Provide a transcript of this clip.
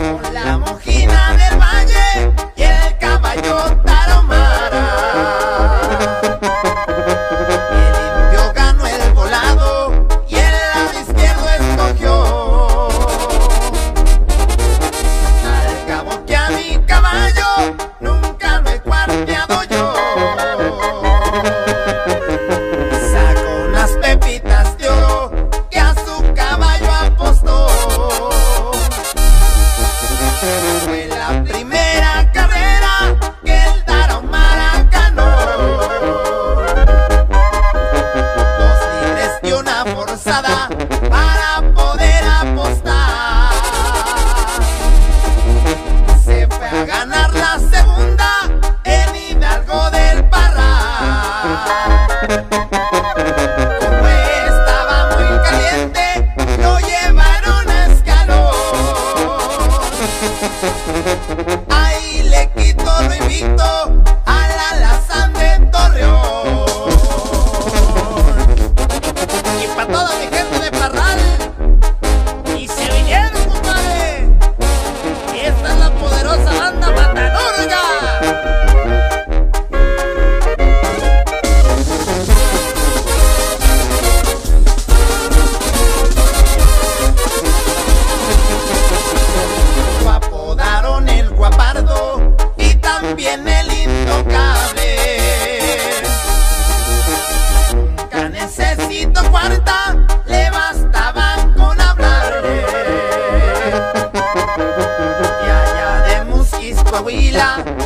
con la mojina del valle y el caballo tarahumara. El indio ganó el volado y el lado izquierdo escogió. Al cabo que a mi caballo nunca lo he cuarteado yo. Sacó unas pepitas de oro que a su caballo apostó. Fue la primera carrera que el tarahumara ganó. 2 libres y una forzada para poder apostar. Se fue a ganar la segunda en Hidalgo del Parral. Como estaba muy caliente, lo llevaron a escalón. Ahí le quitó lo invicto al alazán de Torreón. Y pa' toda mi gente de Parral, y se vinieron, compadre. Esta es la poderosa banda Matadorga. Lo apodaron el Guapardo y también el Intocable. Nunca necesito cuarta, le bastaban con hablarle. Y allá de Musquis, Coahuila,